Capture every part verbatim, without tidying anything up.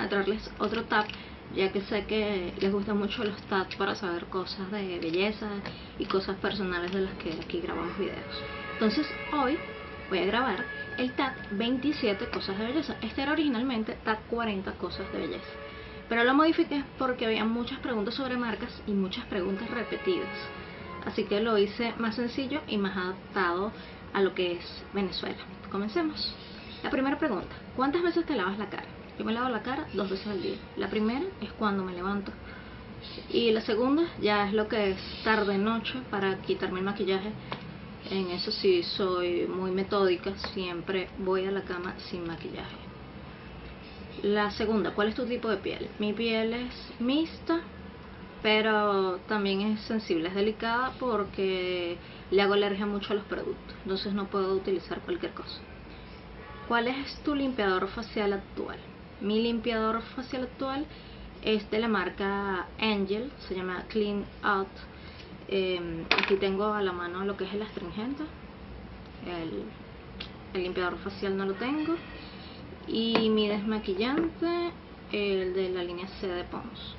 de traerles otro tap, ya que sé que les gustan mucho los tabs para saber cosas de belleza y cosas personales de las que aquí grabamos videos. Entonces hoy voy a grabar el tab veintisiete cosas de belleza. Este era originalmente tab cuarenta cosas de belleza, pero lo modifiqué porque había muchas preguntas sobre marcas y muchas preguntas repetidas, así que lo hice más sencillo y más adaptado a lo que es Venezuela. Comencemos. La primera pregunta: ¿cuántas veces te lavas la cara? Yo me lavo la cara dos veces al día. La primera es cuando me levanto, y la segunda ya es lo que es tarde noche para quitarme el maquillaje. En eso sí soy muy metódica, siempre voy a la cama sin maquillaje. La segunda: ¿cuál es tu tipo de piel? Mi piel es mixta, pero también es sensible, es delicada porque le hago alergia mucho a los productos, entonces no puedo utilizar cualquier cosa. ¿Cuál es tu limpiador facial actual? Mi limpiador facial actual es de la marca Angel, se llama Clean Out. Eh, aquí tengo a la mano lo que es el astringente, el, el limpiador facial no lo tengo, y mi desmaquillante, el de la línea C de Pond's.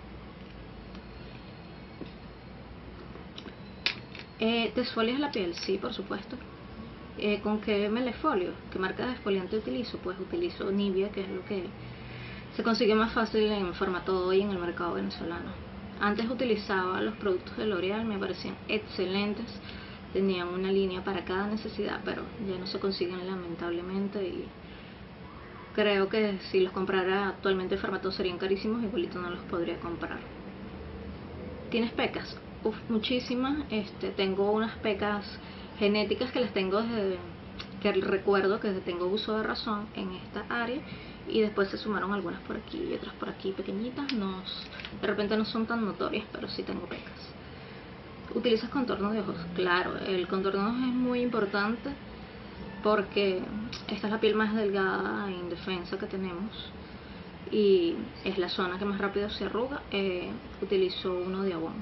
Eh, ¿Te exfolias la piel? Sí, por supuesto. Eh, ¿Con qué me la exfolio? ¿Qué marca de exfoliante utilizo? Pues utilizo Nivea, que es lo que se consigue más fácil en formato hoy en el mercado venezolano. Antes utilizaba los productos de L'Oreal, me parecían excelentes, tenían una línea para cada necesidad, pero ya no se consiguen lamentablemente, y creo que si los comprara actualmente en formato serían carísimos, igualito no los podría comprar. ¿Tienes pecas? Uf, muchísimas. Este, tengo unas pecas genéticas que las tengo desde que recuerdo que tengo uso de razón en esta área, y después se sumaron algunas por aquí y otras por aquí pequeñitas. No, de repente no son tan notorias, pero sí tengo pecas. ¿Utilizas contorno de ojos? Claro, el contorno de ojos es muy importante porque esta es la piel más delgada e indefensa que tenemos y es la zona que más rápido se arruga. Eh, utilizo uno de Avon.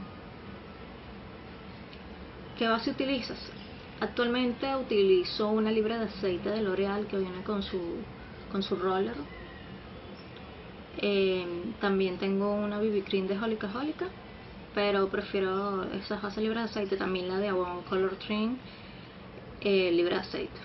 ¿Qué base utilizas? Actualmente utilizo una libra de aceite de L'Oreal que viene con su, con su roller. Eh, también tengo una B B cream de Holika Holika, pero prefiero esas bases libras de aceite. También la de Avon Color Trim, eh, libra de aceite.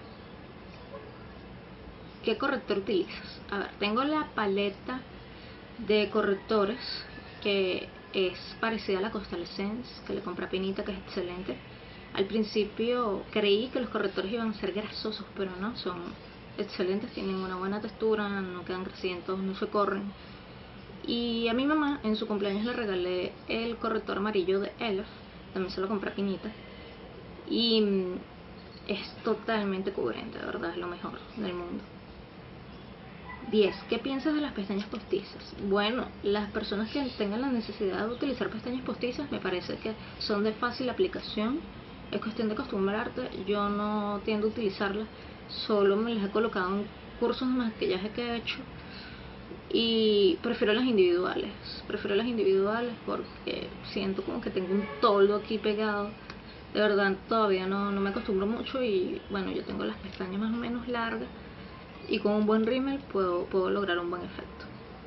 ¿Qué corrector utilizas? A ver, tengo la paleta de correctores que es parecida a la Coastal Essence, que le compré a Pinita, que es excelente. Al principio creí que los correctores iban a ser grasosos, pero no, son excelentes, tienen una buena textura, no quedan grasientos, no se corren. Y a mi mamá en su cumpleaños le regalé el corrector amarillo de E L F, también se lo compré a Pinita, y es totalmente cubrente, de verdad, es lo mejor del mundo. diez. ¿Qué piensas de las pestañas postizas? Bueno, las personas que tengan la necesidad de utilizar pestañas postizas me parece que son de fácil aplicación, es cuestión de acostumbrarte. Yo no tiendo a utilizarlas, solo me las he colocado en cursos de maquillaje que he hecho, y prefiero las individuales, prefiero las individuales porque siento como que tengo un toldo aquí pegado. De verdad todavía no, no me acostumbro mucho, y bueno, yo tengo las pestañas más o menos largas, y con un buen rímel puedo, puedo lograr un buen efecto.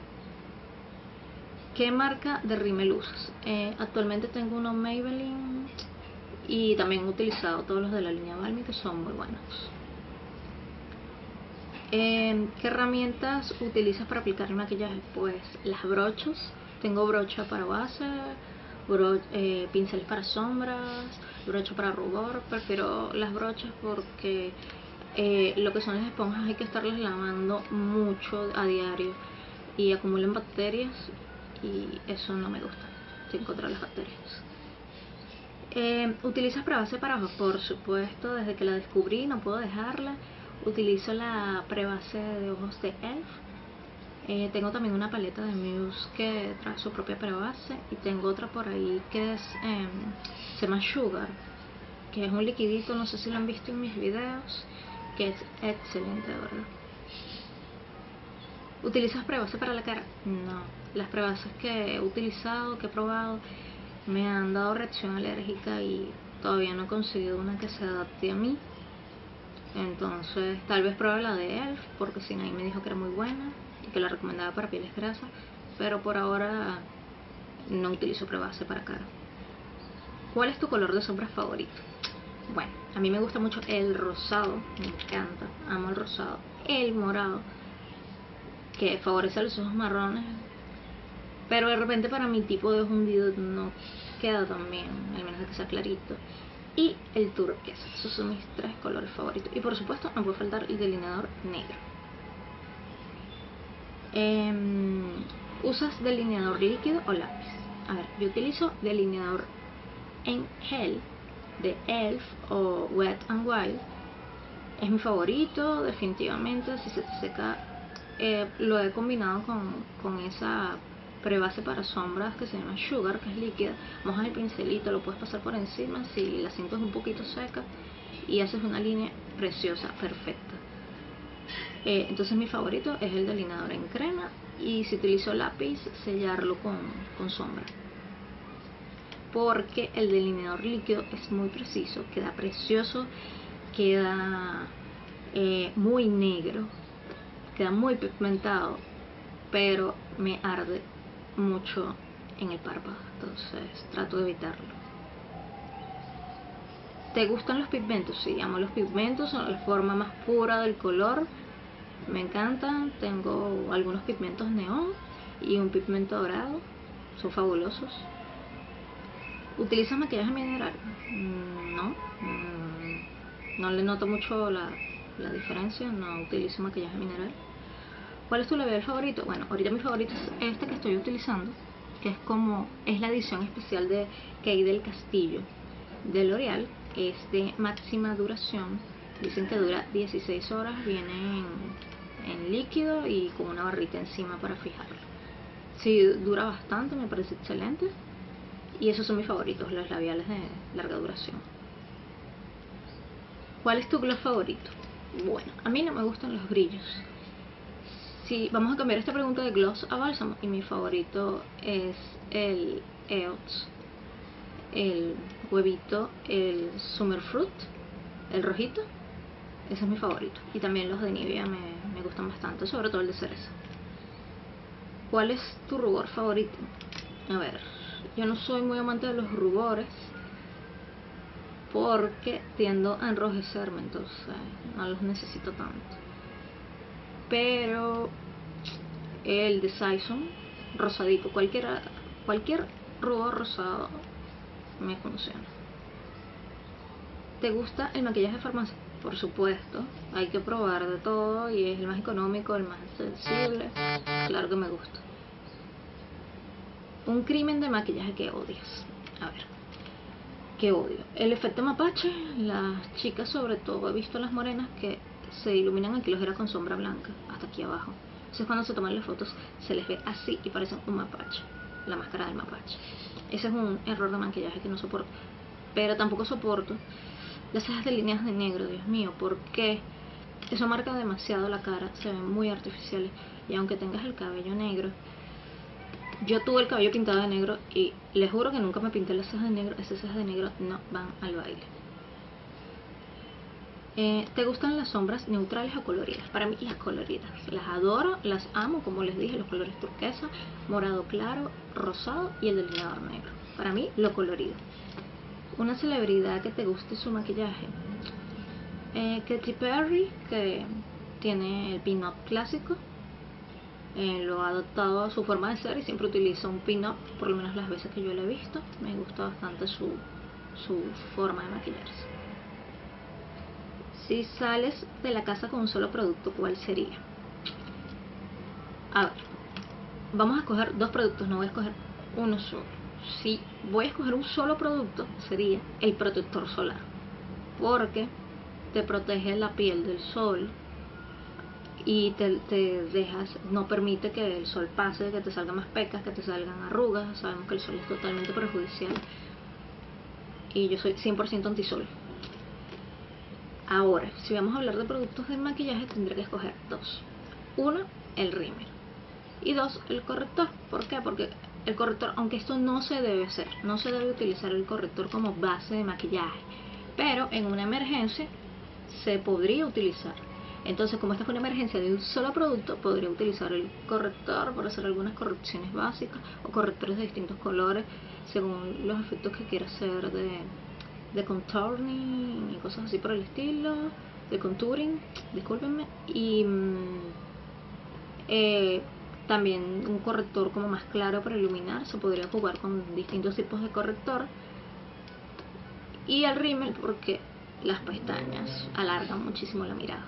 ¿Qué marca de rímel usas? Eh, actualmente tengo uno Maybelline, y también he utilizado todos los de la línea Balmy, que son muy buenos. Eh, ¿Qué herramientas utilizas para aplicar el maquillaje? Pues las brochas. Tengo brocha para base, bro, eh, pinceles para sombras, brocha para rubor. Prefiero las brochas porque eh, lo que son las esponjas hay que estarlas lavando mucho a diario y acumulan bacterias, y eso no me gusta, sin contra las bacterias. Eh, ¿Utilizas prebase para ojos? Por supuesto, desde que la descubrí no puedo dejarla. Utilizo la prebase de ojos de E L F. Eh, tengo también una paleta de Muse que trae su propia prebase, y tengo otra por ahí que es eh, se llama Sugar, que es un liquidito, no sé si lo han visto en mis videos, que es excelente, de verdad. ¿Utilizas prebase para la cara? No, las prebases que he utilizado, que he probado, me han dado reacción alérgica y todavía no he conseguido una que se adapte a mí. Entonces tal vez pruebe la de E L F porque Sinaí me dijo que era muy buena, y que la recomendaba para pieles grasas, pero por ahora no utilizo prebase para cara. ¿Cuál es tu color de sombra favorito? Bueno, a mí me gusta mucho el rosado, me encanta, amo el rosado, el morado, que favorece a los ojos marrones, pero de repente para mi tipo de ojos hundido no queda tan bien, al menos de que sea clarito. Y el turquesa, esos son mis tres colores favoritos. Y por supuesto no puede faltar el delineador negro. Eh, ¿Usas delineador líquido o lápiz? A ver, yo utilizo delineador en gel de E L F o Wet n Wild. Es mi favorito, definitivamente. Si se te seca, eh, lo he combinado con, con esa prebase para sombras que se llama Sugar, que es líquida. Mojas el pincelito, lo puedes pasar por encima si la sientes un poquito seca y haces una línea preciosa, perfecta. Eh, entonces mi favorito es el delineador en crema, y si utilizo lápiz, sellarlo con, con sombra, porque el delineador líquido es muy preciso, queda precioso, queda eh, muy negro, queda muy pigmentado, pero me arde mucho en el párpado, entonces trato de evitarlo. ¿Te gustan los pigmentos? Sí, amo los pigmentos, son la forma más pura del color, me encantan. Tengo algunos pigmentos neón y un pigmento dorado, son fabulosos. ¿Utilizas maquillaje mineral? No, no le noto mucho la, la diferencia, no utilizo maquillaje mineral. ¿Cuál es tu labial favorito? Bueno, ahorita mi favorito es este que estoy utilizando, que es como, es la edición especial de Kay del Castillo de L'Oreal. Es de máxima duración, dicen que dura dieciséis horas, viene en, en líquido y con una barrita encima para fijarlo. Sí, dura bastante, me parece excelente. Y esos son mis favoritos, los labiales de larga duración. ¿Cuál es tu gloss favorito? Bueno, a mí no me gustan los brillos. Sí, vamos a cambiar esta pregunta de gloss a bálsamo, y mi favorito es el E O T S, el huevito, el Summer Fruit, el rojito. Ese es mi favorito. Y también los de Nivea me, me gustan bastante, sobre todo el de cereza. ¿Cuál es tu rubor favorito? A ver, yo no soy muy amante de los rubores porque tiendo a enrojecerme, entonces no los necesito tanto. Pero el de Saison, rosadito, cualquiera, cualquier rubor rosado me funciona. ¿Te gusta el maquillaje de farmacia? Por supuesto, hay que probar de todo y es el más económico, el más sensible. Claro que me gusta. Un crimen de maquillaje que odias. A ver, ¿qué odio? El efecto mapache. Las chicas, sobre todo, he visto las morenas que se iluminan aquí los ojos con sombra blanca hasta aquí abajo. Entonces cuando se toman las fotos se les ve así y parecen un mapache, la máscara del mapache. Ese es un error de maquillaje que no soporto. Pero tampoco soporto las cejas delineadas de negro, Dios mío, porque eso marca demasiado la cara, se ven muy artificiales. Y aunque tengas el cabello negro, yo tuve el cabello pintado de negro y les juro que nunca me pinté las cejas de negro. Esas cejas de negro no van al baile. Eh, ¿Te gustan las sombras neutrales o coloridas? Para mí las coloridas, las adoro, las amo, como les dije, los colores turquesa, morado claro, rosado y el delineador negro. Para mí lo colorido. Una celebridad que te guste su maquillaje. Eh, Katy Perry, que tiene el pin-up clásico, eh, lo ha adoptado a su forma de ser y siempre utiliza un pin-up, por lo menos las veces que yo lo he visto. Me gusta bastante su, su forma de maquillarse. Si sales de la casa con un solo producto, ¿cuál sería? A ver, vamos a escoger dos productos, no voy a escoger uno solo. Si voy a escoger un solo producto, sería el protector solar, porque te protege la piel del sol y te, te dejas, no permite que el sol pase, que te salgan más pecas, que te salgan arrugas. Sabemos que el sol es totalmente perjudicial y yo soy cien por ciento antisol. Ahora, si vamos a hablar de productos de maquillaje, tendré que escoger dos. Uno, el rímel, y dos, el corrector. ¿Por qué? Porque el corrector, aunque esto no se debe hacer, no se debe utilizar el corrector como base de maquillaje, pero en una emergencia se podría utilizar. Entonces, como esta fue una emergencia de un solo producto, podría utilizar el corrector para hacer algunas correcciones básicas o correctores de distintos colores según los efectos que quiera hacer de, de contouring y cosas así por el estilo, de contouring, discúlpenme. Y mmm, eh, también un corrector como más claro para iluminar, se podría jugar con distintos tipos de corrector. Y el rímel porque las pestañas alargan muchísimo la mirada.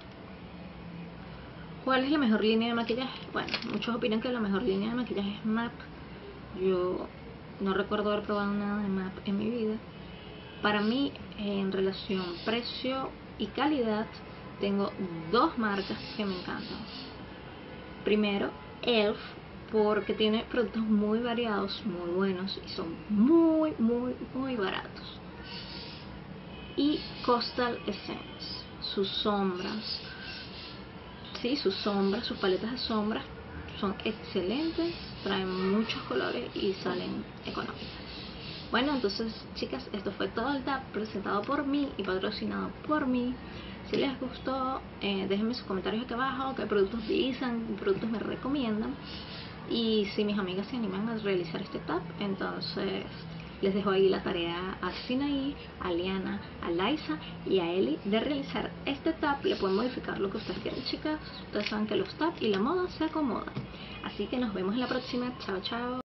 ¿Cuál es la mejor línea de maquillaje? Bueno, muchos opinan que la mejor línea de maquillaje es M A C. Yo no recuerdo haber probado nada de M A C en mi vida. Para mí, en relación precio y calidad, tengo dos marcas que me encantan. Primero, E L F, porque tiene productos muy variados, muy buenos y son muy, muy, muy baratos. Y Coastal Essence, sus sombras, sí, sus sombras, sus paletas de sombras son excelentes, traen muchos colores y salen económicas. Bueno, entonces chicas, esto fue todo el tap presentado por mí y patrocinado por mí. Si les gustó, eh, déjenme sus comentarios aquí abajo, qué productos utilizan, qué productos me recomiendan. Y si mis amigas se animan a realizar este tap, entonces les dejo ahí la tarea a Sinaí, a Liana, a Liza y a Eli de realizar este tap. Le pueden modificar lo que ustedes quieran, chicas. Ustedes saben que los tap y la moda se acomodan. Así que nos vemos en la próxima. Chao, chao.